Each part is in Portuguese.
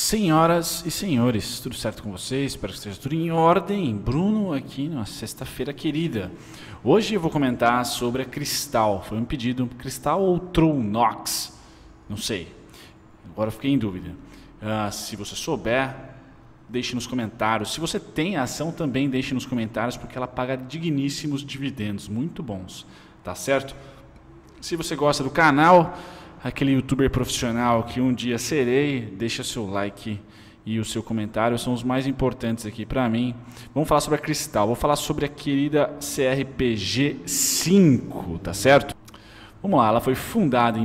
Senhoras e senhores, tudo certo com vocês? Espero que esteja tudo em ordem. Bruno aqui numa sexta-feira querida. Hoje eu vou comentar sobre a Cristal. Foi um pedido, Cristal ou Tronox? Não sei. Agora eu fiquei em dúvida. Se você souber, deixe nos comentários. Se você tem a ação, também deixe nos comentários, porque ela paga digníssimos dividendos, muito bons. Tá certo? Se você gosta do canal, aquele youtuber profissional que um dia serei, deixa seu like e o seu comentário, são os mais importantes aqui para mim. Vamos falar sobre a Cristal, vou falar sobre a querida CRPG5, tá certo? Vamos lá, ela foi fundada em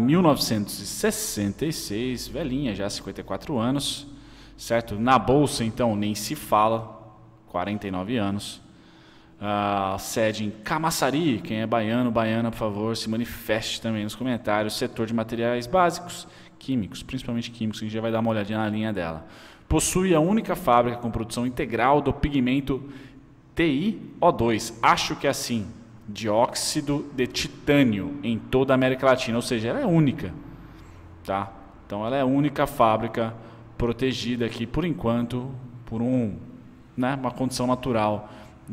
1966, velhinha já, 54 anos, certo? Na bolsa então nem se fala, 49 anos. Sede em Camaçari. Quem é baiano, baiana, por favor, se manifeste também nos comentários. Setor de materiais básicos, químicos, principalmente químicos, a gente já vai dar uma olhadinha na linha dela. Possui a única fábrica com produção integral do pigmento TiO2, acho que é assim, dióxido de titânio, em toda a América Latina, ou seja, ela é única, tá? Então ela é a única fábrica protegida aqui, por enquanto, por uma condição natural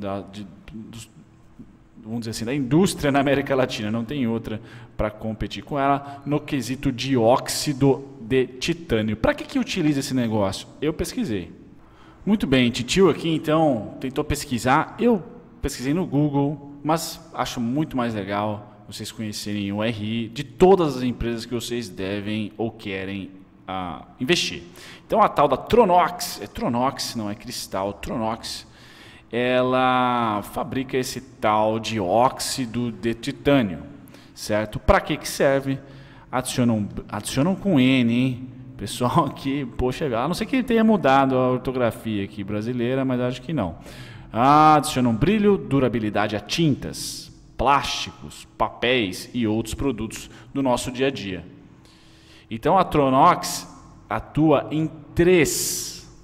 vamos dizer assim, da indústria na América Latina, não tem outra para competir com ela no quesito dióxido de titânio. Para que utiliza esse negócio? Eu pesquisei. Muito bem, Titio aqui então tentou pesquisar, eu pesquisei no Google, mas acho muito mais legal vocês conhecerem o RI de todas as empresas que vocês devem ou querem investir. Então a tal da Tronox, é Tronox, não é Cristal, Tronox, ela fabrica esse tal dióxido de titânio, certo? Para que serve? Adicionam com N, hein? Pessoal aqui, poxa, a não ser que tenha mudado a ortografia aqui brasileira, mas acho que não. Adicionam brilho, durabilidade a tintas, plásticos, papéis e outros produtos do nosso dia a dia. Então a Tronox atua em três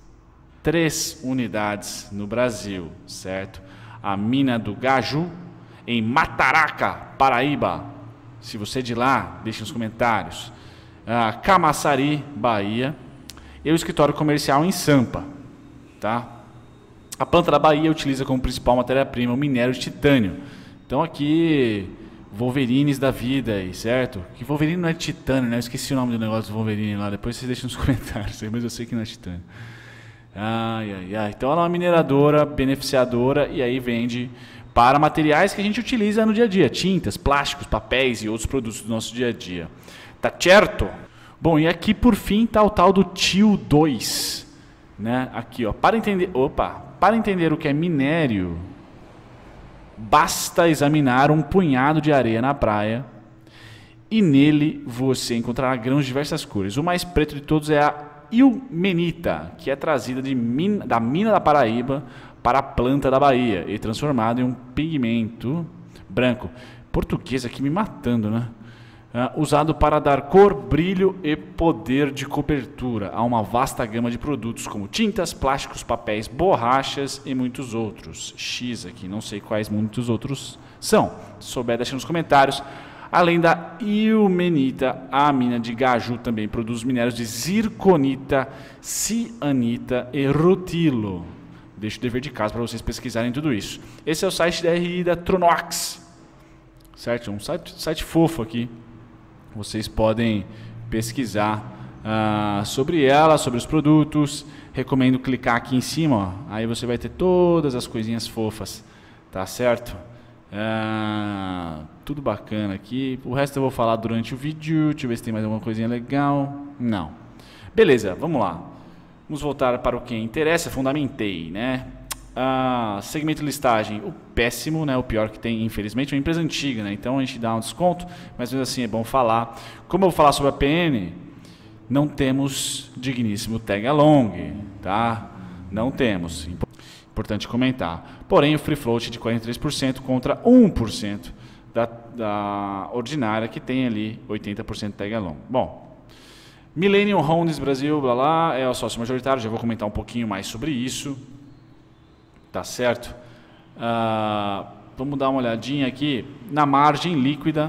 unidades no Brasil, certo? A mina do Gaju, em Mataraca, Paraíba. Se você é de lá, deixe nos comentários. Camaçari, Bahia. E o escritório comercial em Sampa, tá? A planta da Bahia utiliza como principal matéria-prima o minério de titânio. Então aqui, Wolverines da vida aí, certo? Que Wolverine não é titânio, né? Eu esqueci o nome do negócio do Wolverine lá. Depois você deixa nos comentários, mas eu sei que não é titânio. Então ela é uma mineradora, beneficiadora e aí vende para materiais que a gente utiliza no dia a dia, tintas, plásticos, papéis e outros produtos do nosso dia a dia. Tá certo? Bom, e aqui por fim está o tal do TiO2, né? Aqui, ó, para entender o que é minério, basta examinar um punhado de areia na praia e nele você encontrará grãos de diversas cores. O mais preto de todos é a ilmenita, que é trazida da mina da Paraíba para a planta da Bahia e transformada em um pigmento branco. Português aqui me matando, né? Usado para dar cor, brilho e poder de cobertura a uma vasta gama de produtos como tintas, plásticos, papéis, borrachas e muitos outros. X aqui, não sei quais muitos outros são. Se souber, deixa nos comentários. Além da ilmenita, a mina de Gaju também produz minérios de zirconita, cianita e rutilo. Deixo o dever de casa para vocês pesquisarem tudo isso. Esse é o site da RI da Tronox, certo? Um site fofo aqui. Vocês podem pesquisar sobre ela, sobre os produtos. Recomendo clicar aqui em cima, ó. Aí você vai ter todas as coisinhas fofas, tá certo? Tudo bacana aqui. O resto eu vou falar durante o vídeo. Deixa eu ver se tem mais alguma coisinha legal. Não. Beleza, vamos lá. Vamos voltar para o que interessa. Fundamentei, né? Segmento de listagem, o péssimo, né? O pior que tem, infelizmente, é uma empresa antiga, né? Então a gente dá um desconto, mas mesmo assim é bom falar. Como eu vou falar sobre a PN, não temos digníssimo tag along, tá? Não temos. Importante comentar. Porém, o free float de 43% contra 1% da ordinária, que tem ali 80% tag along. Bom, Millennium Homes Brasil, blá blá, é o sócio majoritário, já vou comentar um pouquinho mais sobre isso. Tá certo? Vamos dar uma olhadinha aqui na margem líquida.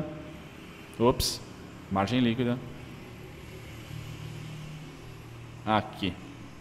Margem líquida. Aqui.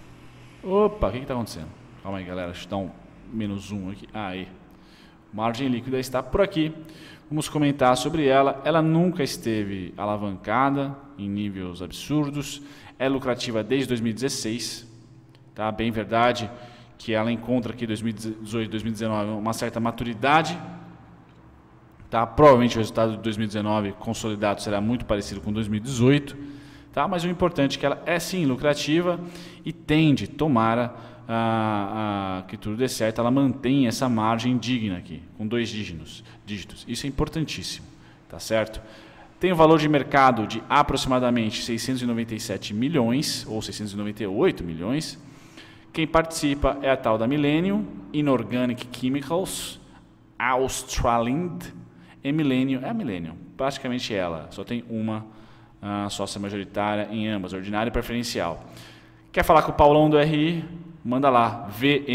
Opa, o que está acontecendo? Calma aí, galera, deixa eu dar um -1 aqui. Aí, margem líquida está por aqui. Vamos comentar sobre ela. Ela nunca esteve alavancada em níveis absurdos. É lucrativa desde 2016. Tá? Bem verdade que ela encontra aqui 2018, 2019 uma certa maturidade. Tá? Provavelmente o resultado de 2019 consolidado será muito parecido com 2018. Tá? Mas o importante é que ela é sim lucrativa e tende, tomara que tudo dê certo, ela mantém essa margem digna aqui, com 2 dígitos. Isso é importantíssimo, tá certo? Tem um valor de mercado de aproximadamente 697 milhões ou 698 milhões. Quem participa é a tal da Millennium Inorganic Chemicals, Australind e Millennium. É a Millennium, praticamente ela, só tem uma sócia majoritária em ambas, ordinária e preferencial. Quer falar com o Paulão do RI? Manda lá,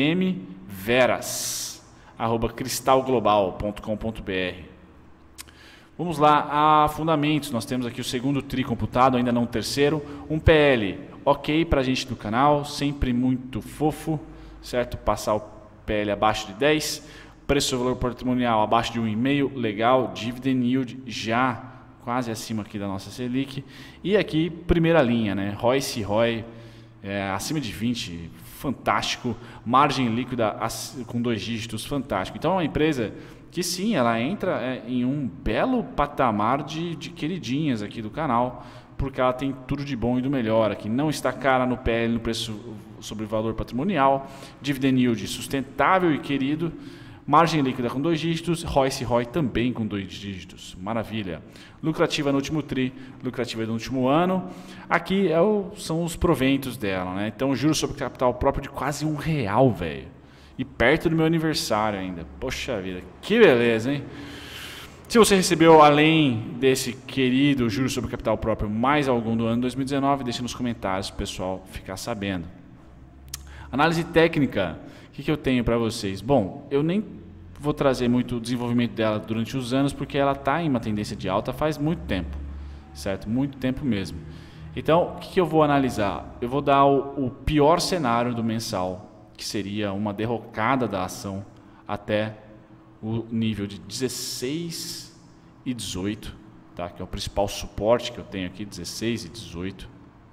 vmveras@cristalglobal.com.br. Vamos lá a fundamentos. Nós temos aqui o segundo tri computado, ainda não o terceiro. Um PL ok para a gente do canal, sempre muito fofo, certo? Passar o PL abaixo de 10. Preço valor patrimonial abaixo de 1,5, legal. Dividend yield já quase acima aqui da nossa Selic. E aqui, primeira linha, né? ROIC, acima de 20, fantástico. Margem líquida com 2 dígitos, fantástico. Então é uma empresa que sim, ela entra em um belo patamar de queridinhas aqui do canal, porque ela tem tudo de bom e do melhor aqui. Não está cara no PL, no preço sobre valor patrimonial. Dividend yield sustentável e querido. Margem líquida com 2 dígitos, ROI também com 2 dígitos. Maravilha. Lucrativa no último tri, lucrativa no último ano. Aqui são os proventos dela, né? Então, juros sobre capital próprio de quase R$1, velho. E perto do meu aniversário ainda. Poxa vida, que beleza, hein? Se você recebeu, além desse querido juros sobre capital próprio, mais algum do ano 2019, deixe nos comentários para o pessoal ficar sabendo. Análise técnica. O que eu tenho para vocês? Bom, eu nem vou trazer muito o desenvolvimento dela durante os anos, porque ela está em uma tendência de alta faz muito tempo, certo? Muito tempo mesmo. Então, o que eu vou analisar? Eu vou dar o pior cenário do mensal, que seria uma derrocada da ação até o nível de 16 e 18, tá? Que é o principal suporte que eu tenho aqui, 16 e 18,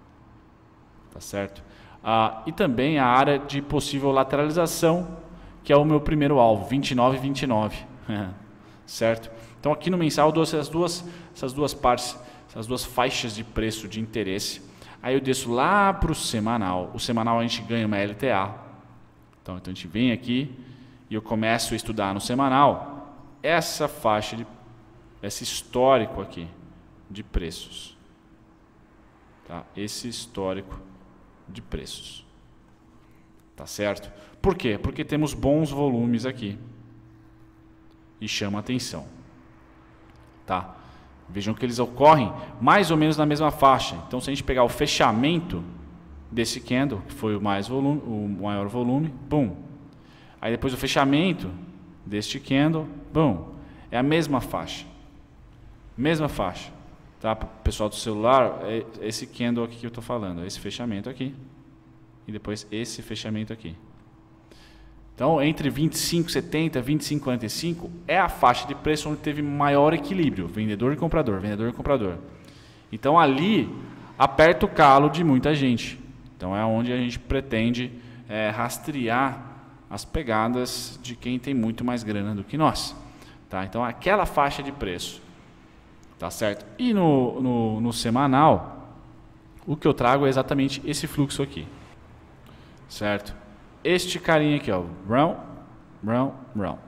tá certo? E também a área de possível lateralização, que é o meu primeiro alvo, 29 e 29, certo? Então aqui no mensal eu dou essas duas partes, essas duas faixas de preço de interesse. Aí eu desço lá para o semanal. O semanal a gente ganha uma LTA. Então a gente vem aqui e eu começo a estudar no semanal essa faixa, esse histórico aqui de preços. Tá? Esse histórico de preços. Tá certo? Por quê? Porque temos bons volumes aqui. E chama atenção. Tá? Vejam que eles ocorrem mais ou menos na mesma faixa. Então, se a gente pegar o fechamento desse candle, que foi o maior volume, bum. Aí depois o fechamento deste candle, bum. É a mesma faixa. Mesma faixa. Tá? Para o pessoal do celular, é esse candle aqui que eu estou falando. Esse fechamento aqui. E depois esse fechamento aqui. Então, entre 25,70 e 25,45 é a faixa de preço onde teve maior equilíbrio. Vendedor e comprador, vendedor e comprador. Então, ali aperta o calo de muita gente. Então, é onde a gente pretende rastrear as pegadas de quem tem muito mais grana do que nós. Tá? Então, aquela faixa de preço. Tá certo? E no semanal, o que eu trago é exatamente esse fluxo aqui. Certo? Este carinha aqui, ó, round.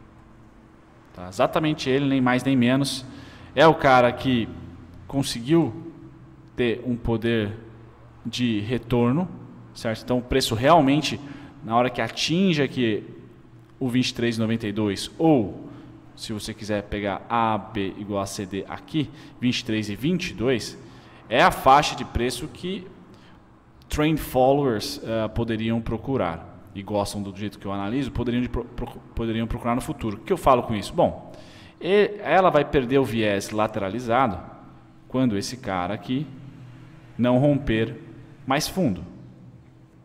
Tá? Exatamente ele, nem mais nem menos. É o cara que conseguiu ter um poder de retorno, certo? Então o preço realmente, na hora que atinge aqui o 23,92, ou se você quiser pegar AB igual a CD aqui, 23 e 22, é a faixa de preço que trend followers poderiam procurar e gostam do jeito que eu analiso, poderiam procurar no futuro. O que eu falo com isso? Bom, ela vai perder o viés lateralizado quando esse cara aqui não romper mais fundo.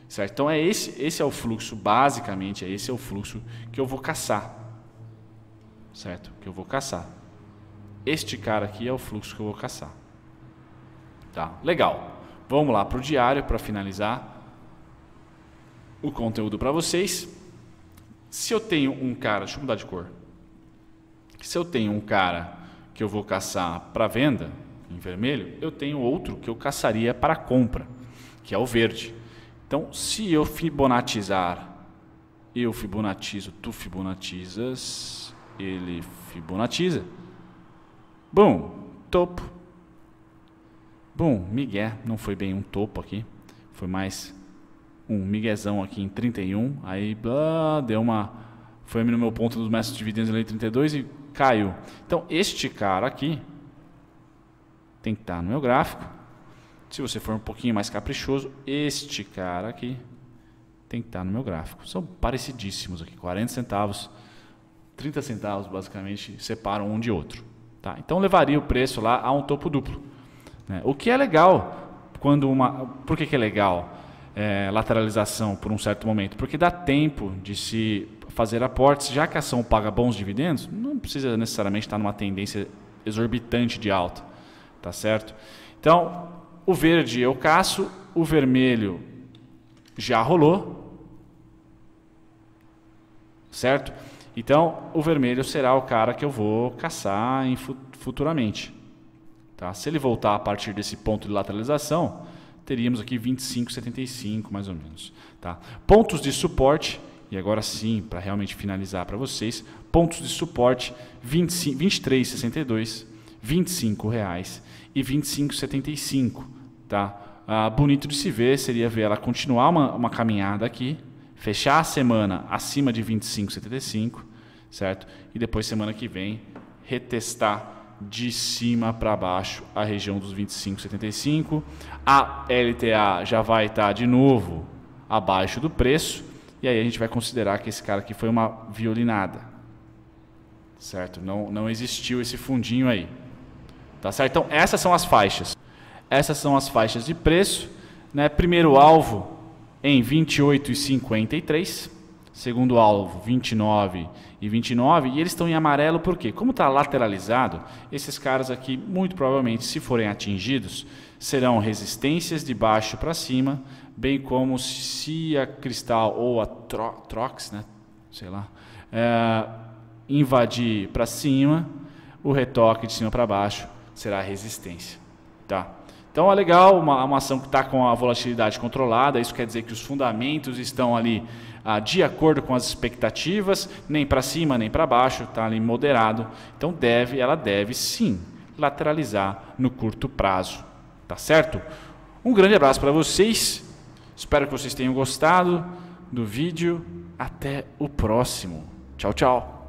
certo? Então esse é o fluxo, basicamente, esse é o fluxo que eu vou caçar, certo? Que eu vou caçar. Este cara aqui é o fluxo que eu vou caçar. Tá, legal. Vamos lá para o diário para finalizar o conteúdo para vocês. Se eu tenho um cara, deixa eu mudar de cor. Se eu tenho um cara que eu vou caçar para venda, em vermelho, eu tenho outro que eu caçaria para compra, que é o verde. Então, se eu fibonatizar, eu fibonatizo, tu fibonatizas, ele fibonatiza. Bum, topo. Bum, migué, não foi bem um topo aqui, foi mais um miguezão aqui em 31, aí deu uma, foi no meu ponto dos mestres dividendos ali em 32 e caiu. Então, este cara aqui tem que estar no meu gráfico. Se você for um pouquinho mais caprichoso, este cara aqui tem que estar no meu gráfico. São parecidíssimos aqui, 40 centavos, 30 centavos basicamente separam um de outro. Tá? Então levaria o preço lá a um topo duplo. Né? O que é legal, por que é legal lateralização por um certo momento? Porque dá tempo de se fazer aportes, já que a ação paga bons dividendos, não precisa necessariamente estar numa tendência exorbitante de alta. Tá certo? Então, o verde eu caço, o vermelho já rolou, certo? Então, o vermelho será o cara que eu vou caçar futuramente. Tá? Se ele voltar a partir desse ponto de lateralização, teríamos aqui 25,75 mais ou menos. Tá? Pontos de suporte, e agora sim, para realmente finalizar para vocês, pontos de suporte 23,62, R$25 e 25,75, tá? Bonito de se ver seria ver ela continuar uma caminhada aqui, fechar a semana acima de 25,75, certo? E depois semana que vem retestar de cima para baixo a região dos 25,75. A LTA já vai estar de novo abaixo do preço e aí a gente vai considerar que esse cara aqui foi uma violinada, certo? Não existiu esse fundinho aí. Tá certo? Então, essas são as faixas. Essas são as faixas de preço. Né? Primeiro alvo em 28,53. Segundo alvo, 29,29. E eles estão em amarelo por quê? Como está lateralizado, esses caras aqui, muito provavelmente, se forem atingidos, serão resistências de baixo para cima, bem como se a Cristal ou a Trox, né? Sei lá, invadir para cima, o retoque de cima para baixo será a resistência. Tá? Então é legal, uma ação que está com a volatilidade controlada, isso quer dizer que os fundamentos estão ali de acordo com as expectativas, nem para cima nem para baixo, está ali moderado. Então ela deve sim lateralizar no curto prazo. Tá certo? Um grande abraço para vocês, espero que vocês tenham gostado do vídeo, até o próximo. Tchau, tchau.